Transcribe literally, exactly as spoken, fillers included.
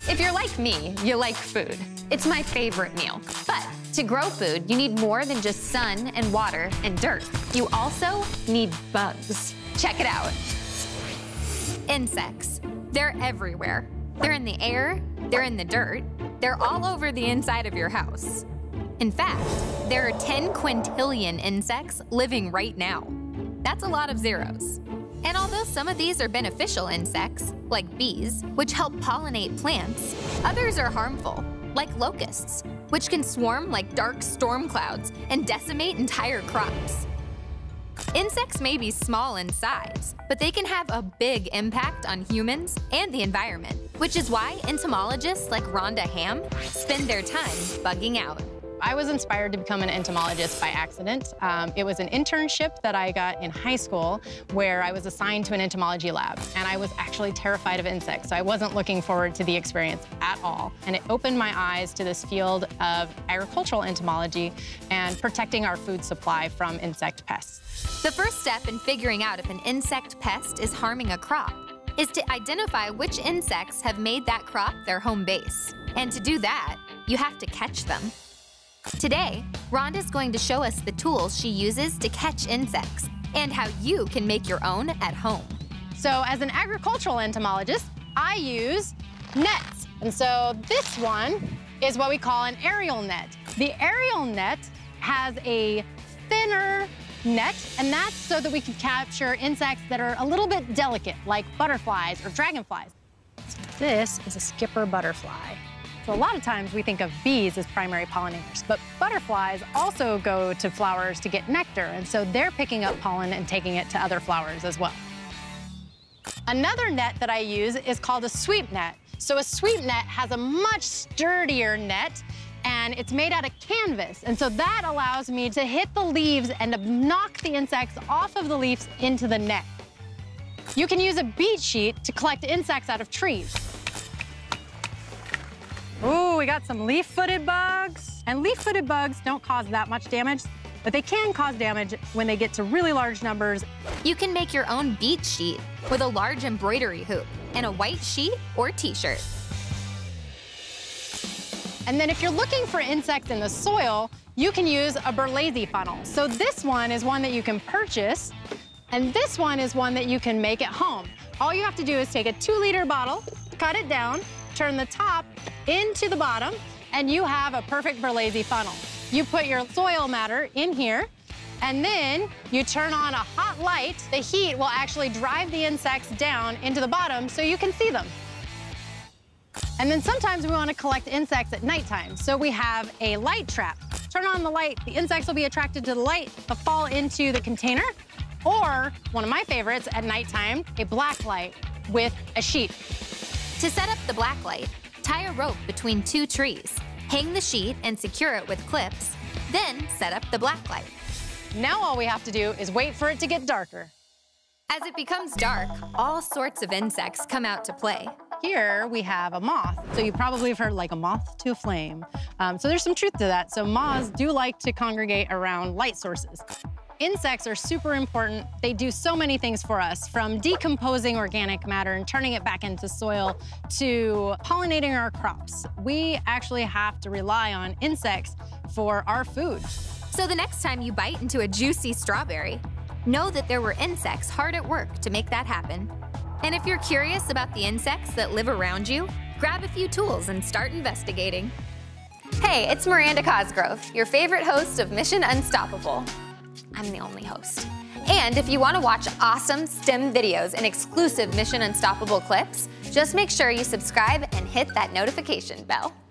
If you're like me, you like food. It's my favorite meal. But to grow food, you need more than just sun and water and dirt. You also need bugs. Check it out. Insects. They're everywhere. They're in the air, they're in the dirt, they're all over the inside of your house. In fact, there are ten quintillion insects living right now. That's a lot of zeros. And although some of these are beneficial insects, like bees, which help pollinate plants, others are harmful, like locusts, which can swarm like dark storm clouds and decimate entire crops. Insects may be small in size, but they can have a big impact on humans and the environment, which is why entomologists like Ronda Hamm spend their time bugging out. I was inspired to become an entomologist by accident. Um, it was an internship that I got in high school where I was assigned to an entomology lab, and I was actually terrified of insects, so I wasn't looking forward to the experience at all. And it opened my eyes to this field of agricultural entomology and protecting our food supply from insect pests. The first step in figuring out if an insect pest is harming a crop is to identify which insects have made that crop their home base. And to do that, you have to catch them. Today, Rhonda's going to show us the tools she uses to catch insects and how you can make your own at home. So as an agricultural entomologist, I use nets. And so this one is what we call an aerial net. The aerial net has a thinner net, and that's so that we can capture insects that are a little bit delicate, like butterflies or dragonflies. So this is a skipper butterfly. So a lot of times we think of bees as primary pollinators, but butterflies also go to flowers to get nectar, and so they're picking up pollen and taking it to other flowers as well. Another net that I use is called a sweep net. So a sweep net has a much sturdier net, and it's made out of canvas, and so that allows me to hit the leaves and to knock the insects off of the leaves into the net. You can use a beat sheet to collect insects out of trees. Ooh, we got some leaf-footed bugs. And leaf-footed bugs don't cause that much damage, but they can cause damage when they get to really large numbers. You can make your own beat sheet with a large embroidery hoop and a white sheet or t-shirt. And then if you're looking for insects in the soil, you can use a Berlazy funnel. So this one is one that you can purchase, and this one is one that you can make at home. All you have to do is take a two liter bottle, cut it down, turn the top into the bottom, and you have a perfect Berlazy funnel. You put your soil matter in here, and then you turn on a hot light. The heat will actually drive the insects down into the bottom so you can see them. And then sometimes we want to collect insects at nighttime, so we have a light trap. Turn on the light, the insects will be attracted to the light, they'll fall into the container, or one of my favorites at nighttime, a black light with a sheet. To set up the black light, tie a rope between two trees, hang the sheet and secure it with clips, then set up the black light. Now all we have to do is wait for it to get darker. As it becomes dark, all sorts of insects come out to play. Here we have a moth. So you probably have heard like a moth to a flame. Um, so there's some truth to that. So moths do like to congregate around light sources. Insects are super important. They do so many things for us, from decomposing organic matter and turning it back into soil to pollinating our crops. We actually have to rely on insects for our food. So the next time you bite into a juicy strawberry, know that there were insects hard at work to make that happen. And if you're curious about the insects that live around you, grab a few tools and start investigating. Hey, it's Miranda Cosgrove, your favorite host of Mission Unstoppable. I'm the only host. And if you want to watch awesome STEM videos and exclusive Mission Unstoppable clips, just make sure you subscribe and hit that notification bell.